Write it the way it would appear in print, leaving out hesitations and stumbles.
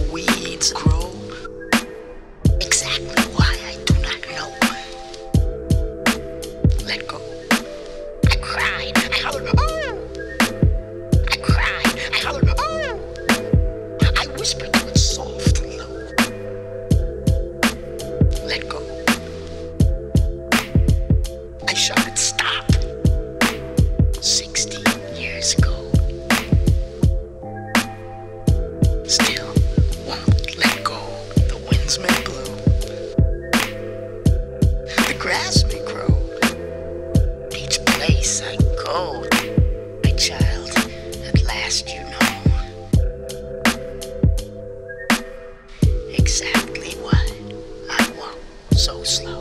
weeds grow. Exactly why I do not know. Let go. I cried. I hollered, oh! I cried. I hollered, oh! I whispered to it soft and low. Let go. I shouted, stop. 16 years ago. Still won't let go. The winds may blow. The grass may grow. Each place I go, my child, at last you know exactly why I walk so slow.